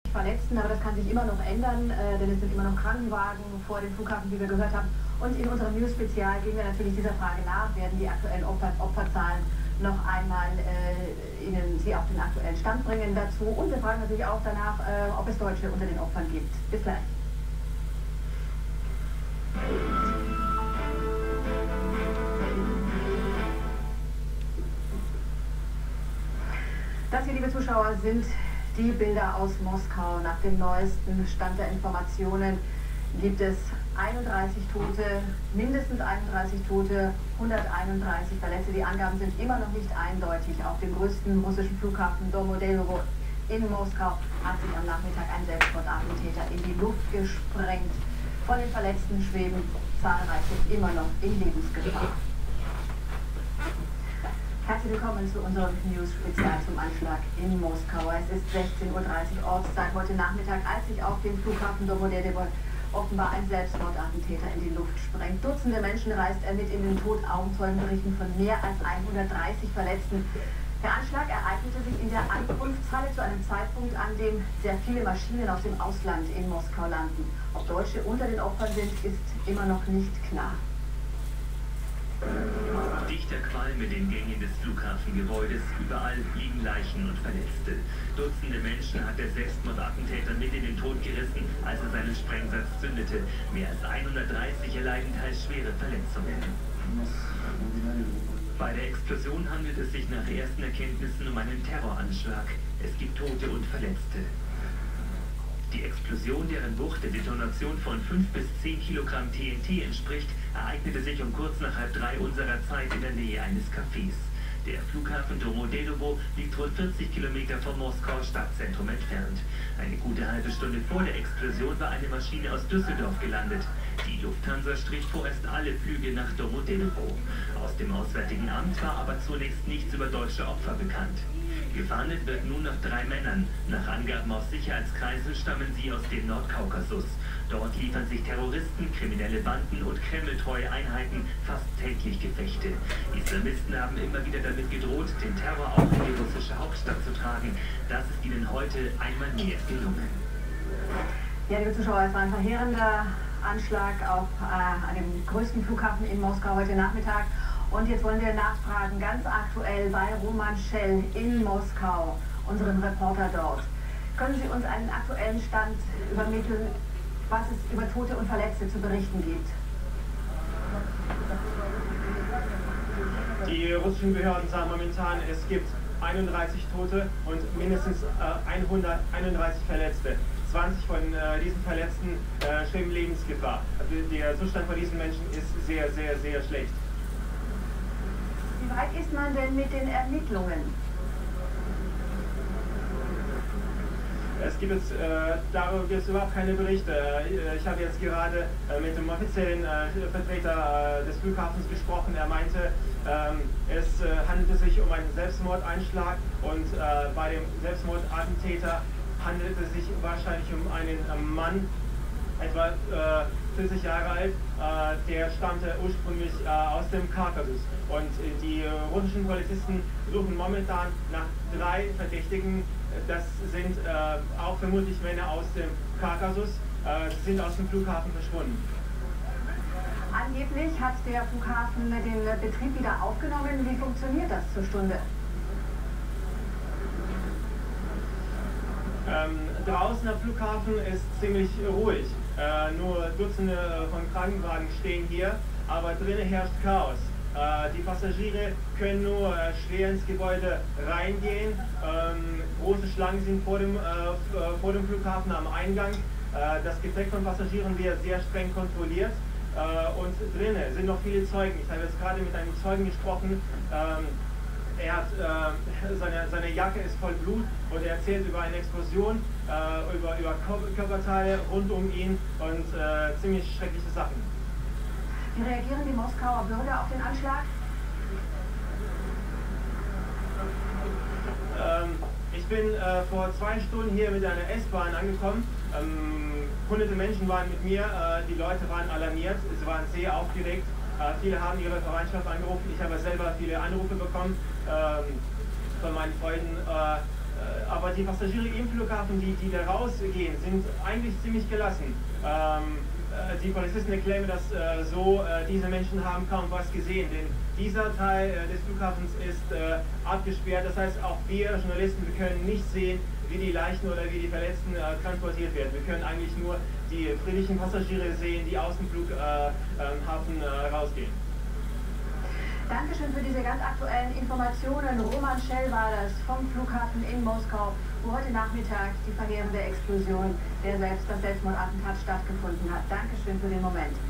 Verletzten, aber das kann sich immer noch ändern, denn es sind immer noch Krankenwagen vor dem Flughafen, wie wir gehört haben. Und in unserem News-Spezial gehen wir natürlich dieser Frage nach, werden die aktuellen Opferzahlen noch einmal Ihnen sie auf den aktuellen Stand bringen dazu. Und wir fragen natürlich auch danach, ob es Deutsche unter den Opfern gibt. Bis gleich. Das hier, liebe Zuschauer, sind die Bilder aus Moskau. Nach dem neuesten Stand der Informationen gibt es 31 Tote, mindestens 31 Tote, 131 Verletzte. Die Angaben sind immer noch nicht eindeutig. Auf dem größten russischen Flughafen Domodedowo in Moskau hat sich am Nachmittag ein Selbstmordattentäter in die Luft gesprengt. Von den Verletzten schweben zahlreiche immer noch in Lebensgefahr. Herzlich willkommen zu unserem News-Spezial zum Anschlag in Moskau. Es ist 16:30 Uhr Ortszeit heute Nachmittag, als sich auf dem Flughafen Domodedowo offenbar ein Selbstmordattentäter in die Luft sprengt. Dutzende Menschen reist er mit in den Tod. Augenzeugen berichten von mehr als 130 Verletzten. Der Anschlag ereignete sich in der Ankunftshalle zu einem Zeitpunkt, an dem sehr viele Maschinen aus dem Ausland in Moskau landen. Ob Deutsche unter den Opfern sind, ist immer noch nicht klar. Dichter Qualm in den Gängen des Flughafengebäudes, überall liegen Leichen und Verletzte. Dutzende Menschen hat der Selbstmordattentäter mit in den Tod gerissen, als er seinen Sprengsatz zündete. Mehr als 130 erleiden teils schwere Verletzungen. Bei der Explosion handelt es sich nach ersten Erkenntnissen um einen Terroranschlag. Es gibt Tote und Verletzte. Die Explosion, deren Wucht der Detonation von 5 bis 10 Kilogramm TNT entspricht, ereignete sich um kurz nach 2:30 unserer Zeit in der Nähe eines Cafés. Der Flughafen Domodedowo liegt rund 40 Kilometer vom Moskauer Stadtzentrum entfernt. Eine gute halbe Stunde vor der Explosion war eine Maschine aus Düsseldorf gelandet. Die Lufthansa strich vorerst alle Flüge nach Domodedowo. Aus dem Auswärtigen Amt war aber zunächst nichts über deutsche Opfer bekannt. Gefahndet wird nun nach 3 Männern. Nach Angaben aus Sicherheitskreisen stammen sie aus dem Nordkaukasus. Dort liefern sich Terroristen, kriminelle Banden und kremltreue Einheiten fast täglich Gefechte. Islamisten haben immer wieder damit gedroht, den Terror auch in die russische Hauptstadt zu tragen. Das ist ihnen heute einmal mehr gelungen. Ja, liebe Zuschauer, es war ein verheerender Anschlag auf an dem größten Flughafen in Moskau heute Nachmittag. Und jetzt wollen wir nachfragen, ganz aktuell bei Roman Schell in Moskau, unserem Reporter dort. Können Sie uns einen aktuellen Stand übermitteln, was es über Tote und Verletzte zu berichten gibt? Die russischen Behörden sagen momentan, es gibt 31 Tote und mindestens 131 Verletzte. 20 von diesen Verletzten schweben Lebensgefahr. Also der Zustand von diesen Menschen ist sehr, sehr, sehr schlecht. Wie weit ist man denn mit den Ermittlungen? Es gibt jetzt, darüber gibt es überhaupt keine Berichte. Ich habe jetzt gerade mit dem offiziellen Vertreter des Flughafens gesprochen. Er meinte, es handelte sich um einen Selbstmordeinschlag und bei dem Selbstmordattentäter handelt es sich wahrscheinlich um einen Mann, etwa 40 Jahre alt, der stammte ursprünglich aus dem Kaukasus. Und die russischen Polizisten suchen momentan nach 3 Verdächtigen. Das sind auch vermutlich Männer aus dem Kaukasus. Sie sind aus dem Flughafen verschwunden. Angeblich hat der Flughafen den Betrieb wieder aufgenommen. Wie funktioniert das zur Stunde? Draußen am Flughafen ist ziemlich ruhig. Nur Dutzende von Krankenwagen stehen hier, aber drinnen herrscht Chaos. Die Passagiere können nur schwer ins Gebäude reingehen. Große Schlangen sind vor dem Flughafen am Eingang. Das Gepäck von Passagieren wird sehr streng kontrolliert. Und drinnen sind noch viele Zeugen. Ich habe jetzt gerade mit einem Zeugen gesprochen. Er hat, seine Jacke ist voll Blut und er erzählt über eine Explosion, über Körperteile rund um ihn und ziemlich schreckliche Sachen. Wie reagieren die Moskauer Bürger auf den Anschlag? Ich bin vor 2 Stunden hier mit einer S-Bahn angekommen. Hunderte Menschen waren mit mir, die Leute waren alarmiert, sie waren sehr aufgeregt. Viele haben ihre Verwandtschaft angerufen. Ich habe selber viele Anrufe bekommen von meinen Freunden, aber die Passagiere im Flughafen, die da rausgehen, sind eigentlich ziemlich gelassen. Die Polizisten erklären, dass diese Menschen haben kaum was gesehen, denn dieser Teil des Flughafens ist abgesperrt. Das heißt, auch wir Journalisten, wir können nicht sehen, wie die Leichen oder wie die Verletzten transportiert werden. Wir können eigentlich nur die friedlichen Passagiere sehen, die aus dem Flughafen rausgehen. Dankeschön für diese ganz aktuellen Informationen. Roman Schell war das vom Flughafen in Moskau, wo heute Nachmittag die verheerende Explosion, das Selbstmordattentat stattgefunden hat. Dankeschön für den Moment.